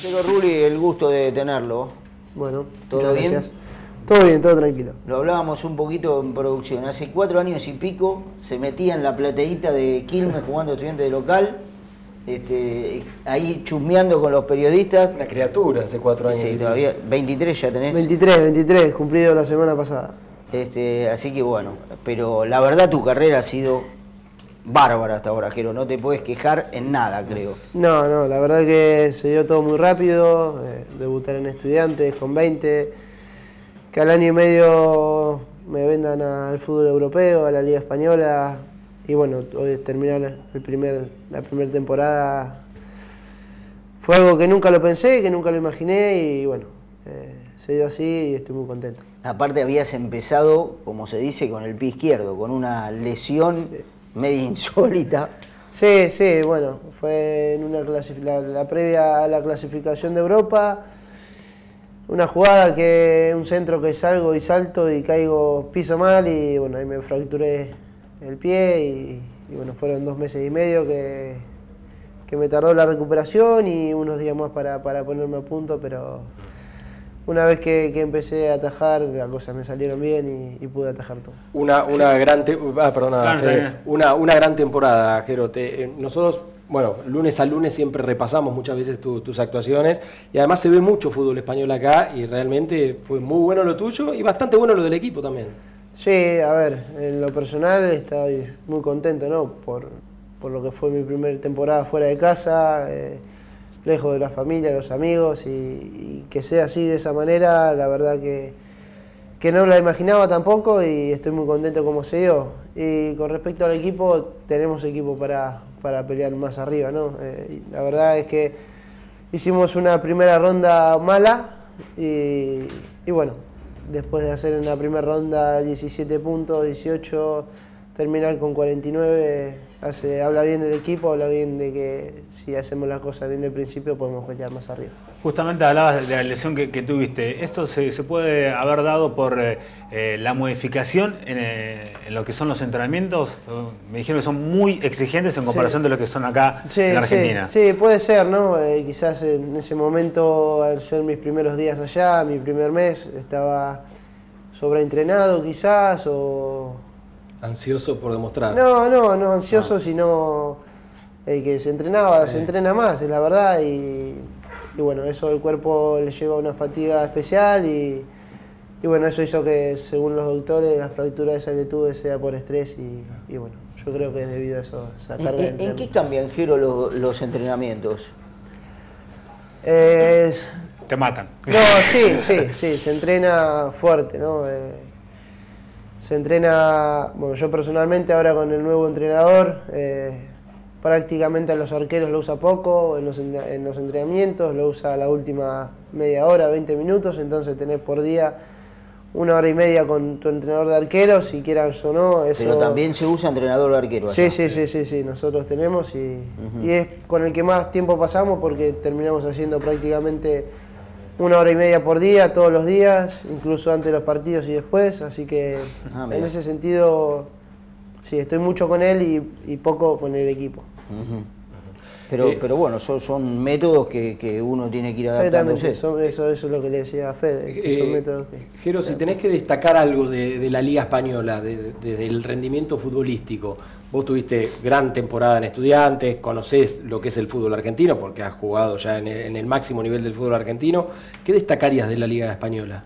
Pero Ruli, el gusto de tenerlo. Bueno, ¿Todo bien? gracias. Todo bien, todo tranquilo. Lo hablábamos un poquito en producción. Hace 4 años y pico se metía en la plateíta de Quilmes jugando estudiante de local. Ahí chusmeando con los periodistas. Una criatura hace 4 años. Sí, todavía 23 ya tenés. 23, cumplido la semana pasada. Así que bueno, pero la verdad tu carrera ha sido bárbara hasta ahora, Jero. No te puedes quejar en nada, creo. No, la verdad que se dio todo muy rápido. Debutar en Estudiantes con 20. Que al año y medio me vendan al fútbol europeo, a la Liga Española. Y bueno, hoy terminar la primera temporada fue algo que nunca lo pensé, que nunca lo imaginé y bueno, se dio así y estoy muy contento. Aparte habías empezado, como se dice, con el pie izquierdo, con una lesión media insólita. Sí, bueno, fue en la previa a la clasificación de Europa. Una jugada un centro que salgo y salto y caigo, piso mal y bueno, ahí me fracturé el pie y bueno, fueron 2 meses y medio que me tardó la recuperación y unos días más para ponerme a punto, pero una vez que empecé a atajar, las cosas me salieron bien y pude atajar todo. Una gran temporada, Jero. Nosotros, bueno, lunes a lunes siempre repasamos muchas veces tus actuaciones y además se ve mucho fútbol español acá y realmente fue muy bueno lo tuyo y bastante bueno lo del equipo también. Sí, a ver, en lo personal estoy muy contento, ¿no? Por lo que fue mi primera temporada fuera de casa, lejos de la familia, los amigos y que sea así de esa manera, la verdad que no la imaginaba tampoco y estoy muy contento como se dio. Y con respecto al equipo, tenemos equipo para pelear más arriba, ¿no? La verdad es que hicimos una primera ronda mala y bueno, después de hacer en la primera ronda 17 puntos, 18, terminar con 49, habla bien del equipo, habla bien de que si hacemos las cosas bien del principio podemos pelear más arriba. Justamente hablabas de la lesión que tuviste. ¿Esto se puede haber dado por la modificación en lo que son los entrenamientos? Me dijeron que son muy exigentes en comparación de lo que son acá en Argentina. Sí, puede ser, ¿no? Quizás en ese momento, al ser mis primeros días allá, mi primer mes, estaba sobreentrenado quizás o... Ansioso por demostrar. No ansioso, sino que se entrena más, es la verdad, y bueno, eso al cuerpo le lleva una fatiga especial y bueno, eso hizo que, según los doctores, la fractura esa que tuve sea por estrés y bueno, yo creo que es debido a eso, esa carga de entrenamiento. ¿En qué cambian, Jero, los entrenamientos? Te matan. No, sí, se entrena fuerte, ¿no? Se entrena, bueno, yo personalmente ahora con el nuevo entrenador, prácticamente a los arqueros lo usa poco, en los entrenamientos lo usa la última media hora, 20 minutos, entonces tenés por día 1 hora y media con tu entrenador de arqueros, si quieras o no. Eso... Pero también se usa entrenador de arquero. Sí, nosotros tenemos y es con el que más tiempo pasamos porque terminamos haciendo prácticamente 1 hora y media por día, todos los días, incluso antes de los partidos y después, así que en ese sentido, sí, estoy mucho con él y poco con el equipo. Pero bueno, son métodos que uno tiene que ir adaptándose. Exactamente, eso es lo que le decía a Fede, que son métodos que... Jero, si tenés que destacar algo de la Liga Española, del rendimiento futbolístico, vos tuviste gran temporada en Estudiantes, conocés lo que es el fútbol argentino, porque has jugado ya en el máximo nivel del fútbol argentino. ¿Qué destacarías de la Liga Española?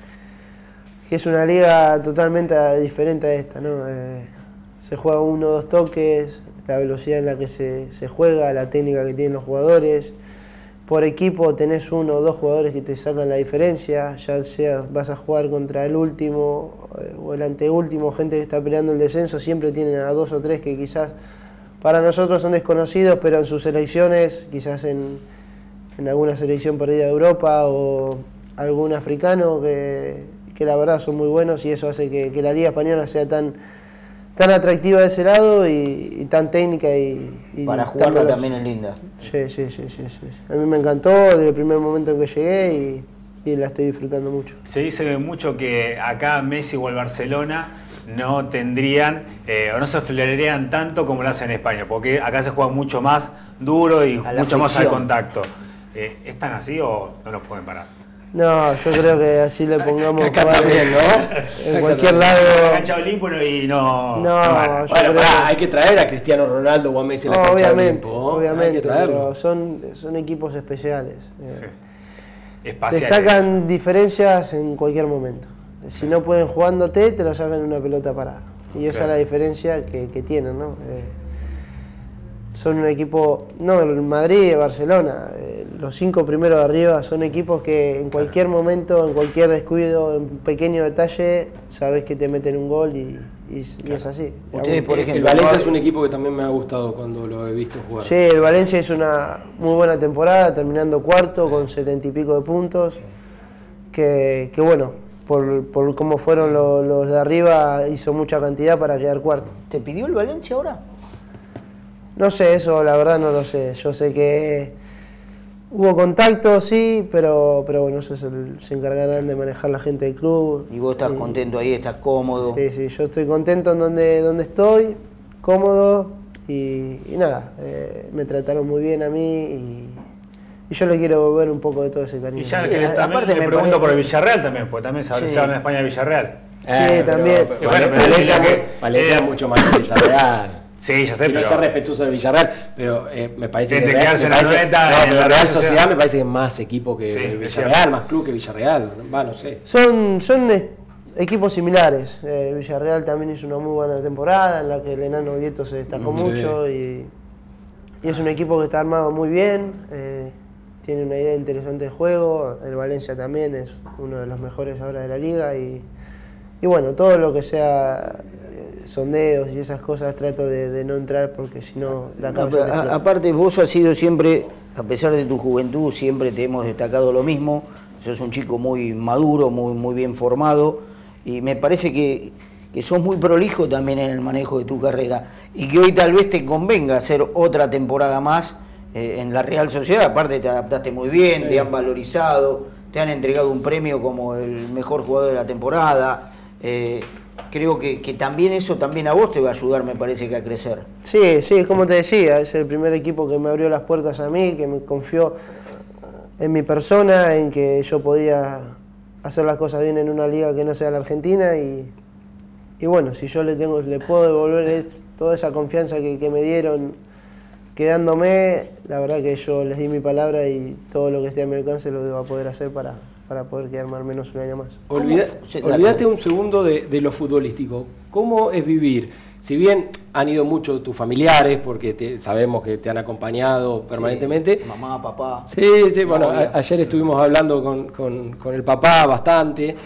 Que es una liga totalmente diferente a esta, ¿no? Se juega 1 o 2 toques, la velocidad en la que se juega, la técnica que tienen los jugadores. Por equipo tenés 1 o 2 jugadores que te sacan la diferencia, ya sea vas a jugar contra el último o el anteúltimo, gente que está peleando el descenso, siempre tienen a 2 o 3 que quizás para nosotros son desconocidos, pero en sus selecciones, quizás en alguna selección perdida de Europa o algún africano que la verdad son muy buenos y eso hace que la Liga Española sea tan atractiva de ese lado y tan técnica y para jugarla también es linda. Sí. A mí me encantó desde el primer momento en que llegué y la estoy disfrutando mucho. Se dice mucho que acá Messi o el Barcelona no tendrían o no se esflarearían tanto como lo hacen en España, porque acá se juega mucho más duro y mucho más al contacto. ¿Es tan así o no los pueden parar? No, yo creo que así le pongamos Acá jugar también, ¿no? en cualquier lado. Cancha Olimpo y no. No, van. yo Bueno, creo que- hay que traer a Cristiano Ronaldo o a Messi a la cancha de obviamente, Olimpo, ¿no? Hay obviamente, que traerlo. pero son equipos especiales. Sí. Te Espaciales. sacan diferencias en cualquier momento. Si no pueden jugándote, te lo sacan en una pelota parada. Y esa Claro. es la diferencia que tienen, ¿no? Son un equipo, no, el Madrid y Barcelona, los 5 primeros de arriba son equipos que en cualquier momento, en cualquier descuido, en pequeño detalle, sabes que te meten un gol y es así. Ustedes, por El ejemplo, Valencia es un equipo que también me ha gustado cuando lo he visto jugar. Sí, el Valencia hizo una muy buena temporada, terminando cuarto con 70 y pico de puntos, que bueno, por cómo fueron los de arriba, hizo mucha cantidad para quedar cuarto. ¿Te pidió el Valencia ahora? No sé, eso la verdad no lo sé. Yo sé que hubo contacto, sí, pero bueno, eso se encargarán de manejar la gente del club. Y vos estás contento ahí, estás cómodo. Sí, sí, yo estoy contento en donde estoy, cómodo y nada, me trataron muy bien a mí y yo le quiero volver un poco de todo ese cariño. Y ya Sí, que aparte también me le pregunto parece- por el Villarreal también, porque también se habla Sí. en España de Villarreal. Sí, también. Pero Bueno, pero Valencia, decía que- Valencia es mucho más que Villarreal. Sí, ya sé, Quiero pero. ser respetuoso del Villarreal, pero me parece Tiene que que quedarse en la me parece- noeta, no, en pero la Real Real Sociedad Sociedad me parece que es más equipo que Sí, es Villarreal, cierto. más club que Villarreal, va, no sé. Son equipos similares. Villarreal también hizo una muy buena temporada en la que el enano Vieto se destacó Sí. mucho y es un equipo que está armado muy bien, tiene una idea interesante de juego. El Valencia también es uno de los mejores ahora de la liga y bueno, todo lo que sea sondeos y esas cosas trato de no entrar porque si no la No, cabeza pero te explota. aparte vos has sido siempre, a pesar de tu juventud, siempre te hemos destacado lo mismo. Sos un chico muy maduro, muy bien formado y me parece que sos muy prolijo también en el manejo de tu carrera y que hoy tal vez te convenga hacer otra temporada más en la Real Sociedad. Aparte te adaptaste muy bien, Sí. te han valorizado, te han entregado un premio como el mejor jugador de la temporada. Creo que también eso también a vos te va a ayudar, me parece, que a crecer. Sí, sí, es como te decía, es el primer equipo que me abrió las puertas a mí, que me confió en mi persona, en que yo podía hacer las cosas bien en una liga que no sea la Argentina y bueno, si yo le puedo devolver toda esa confianza que me dieron quedándome, la verdad que yo les di mi palabra y todo lo que esté a mi alcance lo voy a poder hacer para poder quedarme al menos un año más. Olvídate un segundo de lo futbolístico. ¿Cómo es vivir? Si bien han ido mucho tus familiares, porque sabemos que te han acompañado permanentemente. Sí, mamá, papá. Sí, bueno, novia. ayer estuvimos hablando con el papá bastante.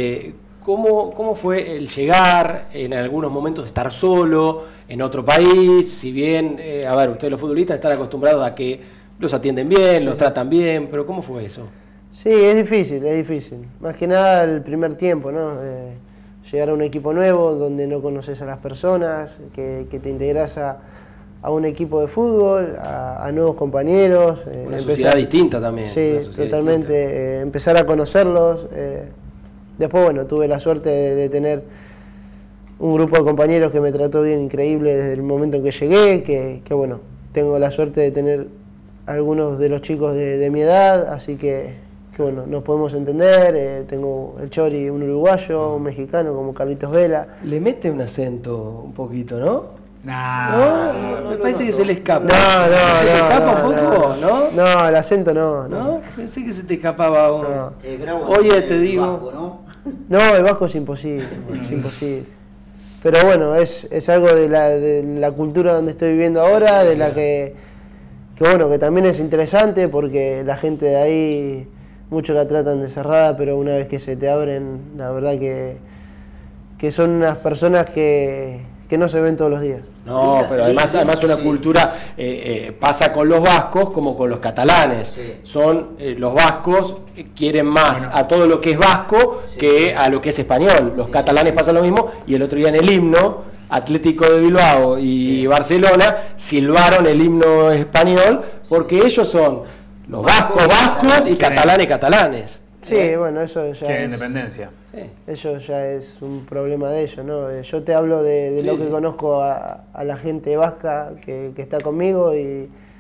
¿Cómo fue el llegar, en algunos momentos estar solo, en otro país? Si bien, a ver, ustedes los futbolistas están acostumbrados a que los atienden bien, los tratan bien, pero ¿cómo fue eso? Sí, es difícil, es difícil. Más que nada el primer tiempo, ¿no? Llegar a un equipo nuevo donde no conoces a las personas, que te integras a un equipo de fútbol, a nuevos compañeros. Una sociedad distinta también. Sí, una sociedad totalmente. distinta. Empezar a conocerlos. Después, bueno, tuve la suerte de tener un grupo de compañeros que me trató bien, increíble desde el momento en que llegué, que bueno, tengo la suerte de tener algunos de los chicos de mi edad, así que bueno, nos podemos entender. Tengo el Chori, un uruguayo, un mexicano como Carlitos Vela. Le mete un acento un poquito, ¿no? No, Me parece que se le escapa. No, ¿Se le escapa un poco, no? No, el acento no. ¿No? Pensé que se te escapaba un... No. Oye, te digo... Vasco, ¿no? No, el vasco es imposible, es imposible. Pero bueno, es algo de la cultura donde estoy viviendo ahora, de la que bueno, que también es interesante porque la gente de ahí, muchos la tratan de cerrada, pero una vez que se te abren, la verdad que son unas personas que no se ven todos los días. No, pero además una cultura pasa con los vascos como con los catalanes. Sí. Son los vascos quieren más a todo lo que es vasco que a lo que es español. Los catalanes pasa lo mismo y el otro día en el himno Atlético de Bilbao y Barcelona silbaron el himno español porque ellos son los vascos y catalanes. Sí, bueno, eso ya que es, independencia. Sí. eso ya es un problema de ellos, ¿no? Yo te hablo de Sí, lo que sí. conozco a la gente vasca que está conmigo y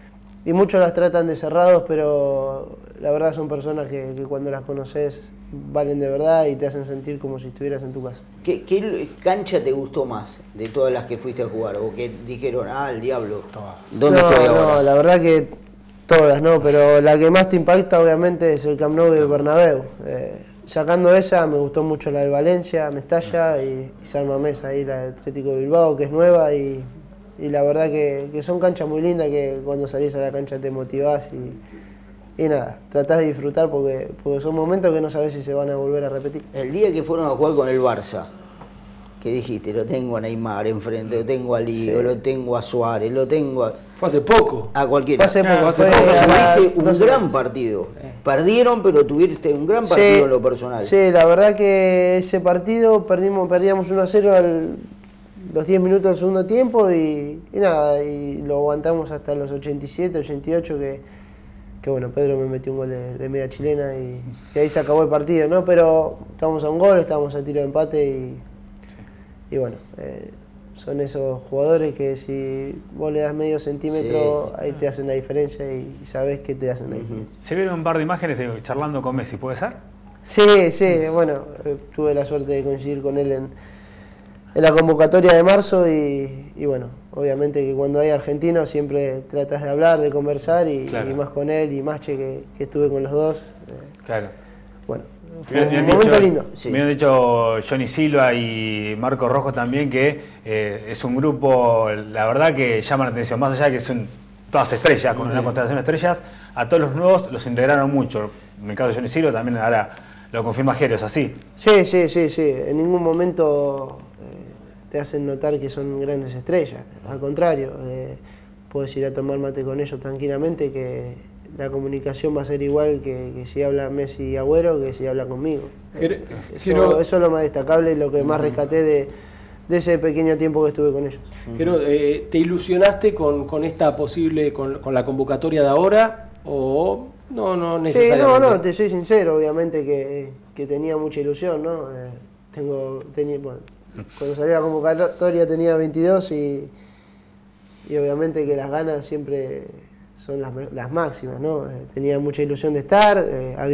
y muchos las tratan de cerrados, pero la verdad son personas que cuando las conoces valen de verdad y te hacen sentir como si estuvieras en tu casa. ¿Qué cancha te gustó más de todas las que fuiste a jugar? ¿O que dijeron, el diablo? Todas. ¿Dónde estoy ahora? No, la verdad que todas, ¿no? Pero la que más te impacta obviamente es el Camp Nou y el Bernabéu. Sacando esa, me gustó mucho la de Valencia, Mestalla y San Mamés, ahí la de Atlético de Bilbao, que es nueva y la verdad que son canchas muy lindas que cuando salís a la cancha te motivás y nada, tratás de disfrutar porque son momentos que no sabés si se van a volver a repetir. El día que fueron a jugar con el Barça, que dijiste, lo tengo a Neymar enfrente, lo tengo a Lío, lo tengo a Suárez, lo tengo a... Fue hace poco. A cualquiera. Fue hace poco, Tuviste un no sé. gran partido. Perdieron, pero tuviste un gran partido en lo personal. Sí, la verdad que ese partido perdíamos 1-0 los 10 minutos del segundo tiempo y nada, y lo aguantamos hasta los 87, 88 que bueno, Pedro me metió un gol de media chilena y ahí se acabó el partido, ¿no? Pero estábamos a un gol, estábamos a tiro de empate y bueno, son esos jugadores que si vos le das medio centímetro, ahí te hacen la diferencia y sabés que te hacen la diferencia. Se vieron un par de imágenes charlando con Messi, ¿puede ser? Sí, bueno, tuve la suerte de coincidir con él en la convocatoria de marzo y bueno, obviamente que cuando hay argentinos siempre tratas de hablar, de conversar y más con él y Mache que estuve con los dos. Claro. Bueno, fue un momento lindo. Sí. Me han dicho Johnny Silva y Marco Rojo también que es un grupo, la verdad que llama la atención, más allá de que son todas estrellas, con una constelación de estrellas, a todos los nuevos los integraron mucho. En el caso de Johnny Silva también ahora lo confirma Jero, ¿es así? Sí, en ningún momento te hacen notar que son grandes estrellas, al contrario, puedes ir a tomar mate con ellos tranquilamente que la comunicación va a ser igual que si habla Messi y Agüero que si habla conmigo. Eso es lo más destacable y lo que más rescaté de ese pequeño tiempo que estuve con ellos. Pero, ¿te ilusionaste con esta posible, con la convocatoria de ahora o no necesariamente? Sí, no, te soy sincero, obviamente que tenía mucha ilusión, ¿no? Bueno, cuando salió la convocatoria tenía 22 y obviamente que las ganas siempre son las máximas, ¿no? Tenía mucha ilusión de estar,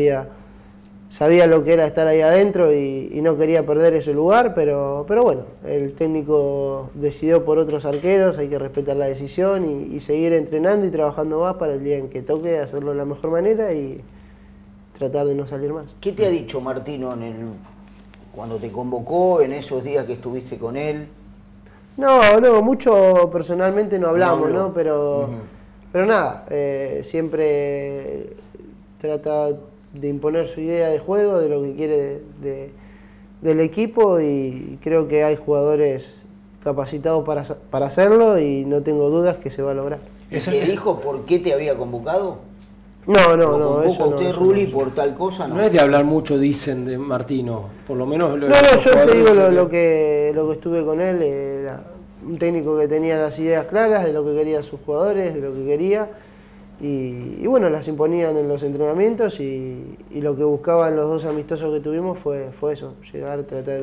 sabía lo que era estar ahí adentro y no quería perder ese lugar, pero bueno, el técnico decidió por otros arqueros, hay que respetar la decisión y seguir entrenando y trabajando más para el día en que toque hacerlo de la mejor manera y tratar de no salir más. ¿Qué te ha dicho Martino cuando te convocó, en esos días que estuviste con él? No, mucho personalmente no hablamos, ¿no? Pero nada, siempre trata de imponer su idea de juego, de lo que quiere del equipo y creo que hay jugadores capacitados para hacerlo y no tengo dudas que se va a lograr. ¿Te dijo por qué te había convocado? No, eso no. ¿Usted, Rulli, por tal cosa? No es de hablar mucho, dicen, de Martino, por lo menos... yo te digo lo que estuve con él, era un técnico que tenía las ideas claras de lo que querían sus jugadores, de lo que quería, y bueno, las imponían en los entrenamientos y lo que buscaban los dos amistosos que tuvimos fue eso, llegar, tratar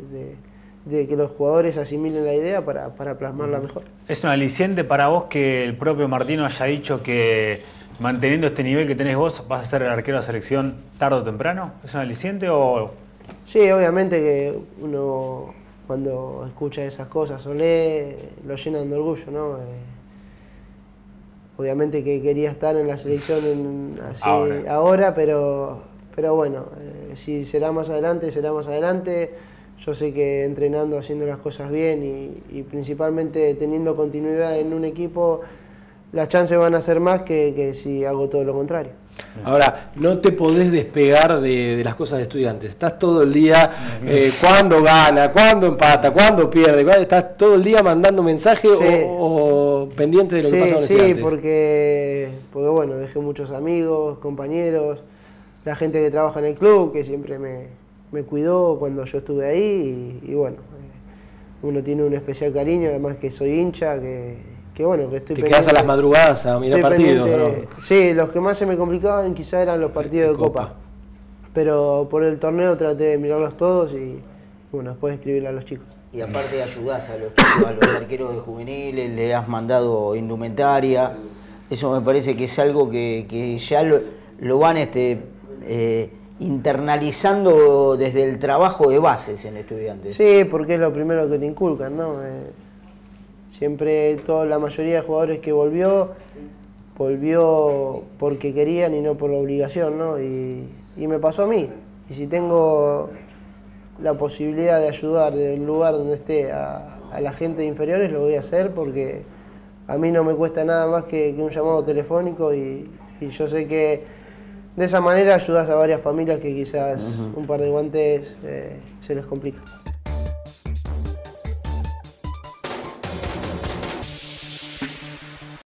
de que los jugadores asimilen la idea para plasmarla mejor. ¿Es un aliciente para vos que el propio Martino haya dicho que manteniendo este nivel que tenés vos vas a ser el arquero de la selección tarde o temprano? ¿Es un aliciente o...? Sí, obviamente que uno cuando escucha esas cosas o lee, lo llenan de orgullo, ¿no? Obviamente que quería estar en la selección ahora, pero bueno, si será más adelante, será más adelante. Yo sé que entrenando, haciendo las cosas bien y principalmente teniendo continuidad en un equipo, las chances van a ser más que si hago todo lo contrario. Ahora, no te podés despegar de las cosas de Estudiantes. Estás todo el día, cuando gana, cuando empata, cuando pierde. Estás todo el día mandando mensajes o pendiente de lo que pasa con Estudiantes. Sí, porque bueno, dejé muchos amigos, compañeros, la gente que trabaja en el club, que siempre me cuidó cuando yo estuve ahí. Y bueno, uno tiene un especial cariño, además que soy hincha, que bueno, que estoy ¿Te pendiente. quedás a las madrugadas a mirar partidos? ¿No? Sí, los que más se me complicaban quizá eran los partidos de Copa. Pero por el torneo traté de mirarlos todos y bueno, después escribirle a los chicos. Y aparte ayudás a los chicos, a los arqueros de juveniles, le has mandado indumentaria. Eso me parece que es algo que ya lo van internalizando desde el trabajo de bases en Estudiantes. Sí, porque es lo primero que te inculcan, ¿no? Siempre la mayoría de jugadores que volvió porque querían y no por obligación, ¿no? Y me pasó a mí. Y si tengo la posibilidad de ayudar del lugar donde esté a la gente de inferiores, lo voy a hacer porque a mí no me cuesta nada más que un llamado telefónico y yo sé que de esa manera ayudas a varias familias que quizás un par de guantes se les complica.